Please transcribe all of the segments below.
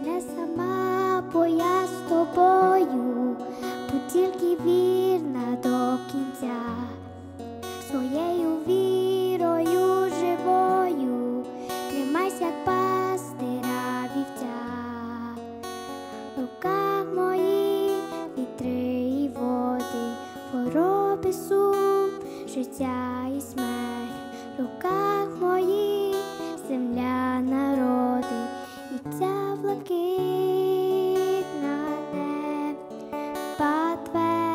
не сама, бо я з тобою, будь тільки вірна до кінця, своєю вірою живою, тримайся, як пастира вівця. В руках моїх вітри і води, хвороби, сум, життя і смерть. В руках моїх земля, народи і ця блакитна неба тве.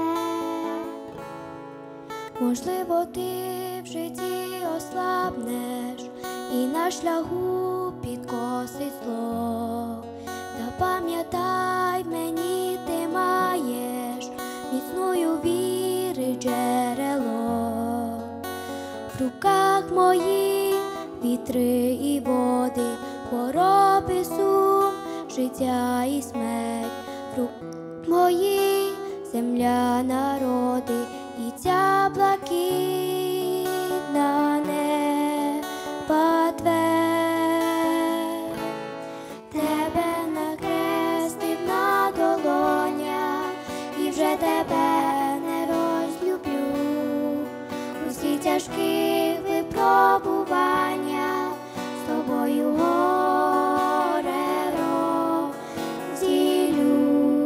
Можливо, ти в житті ослабнеш і на шляху підкосить зло. Та пам'ятай, мені ти маєш міцною віри джерело. В руках моїх вітри і води, хвороби, сум, життя і смерть. В руках моїх земля, народи і ця блакитна неба тве. Тебе накрестив на долонях, і вже тебе не розлюблю. Усі тяжкі випробування з тобою горе розділю.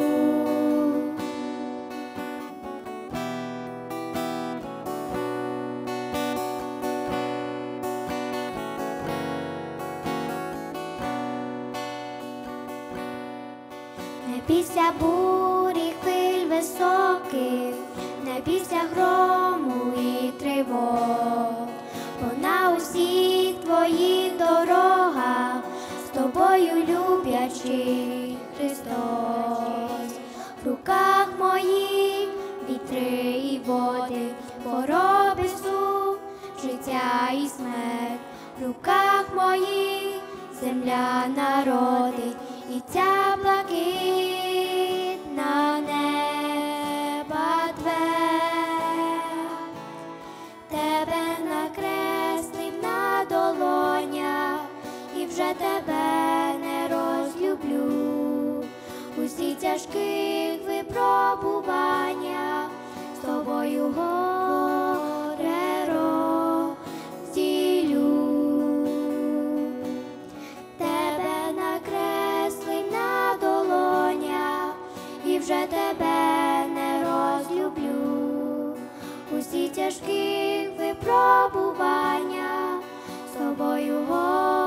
Не бійся бурі, хвиль високих, не бійся грому і тривог, бо на усіх твоїх дорогах з тобою люблячий Христос. В руках моїх вітри і води, хвороби, сум, життя і смерть. В руках моїх земля, народи і ця блакитна неба тве. Тебе накреслив на долонях, і вже тебе не розлюблю. Усі тяжких випробування з тобою горе розділю. Тебе накреслив на долонях, і вже тебе не розлюблю. Усі тяжких випробування з тобою горе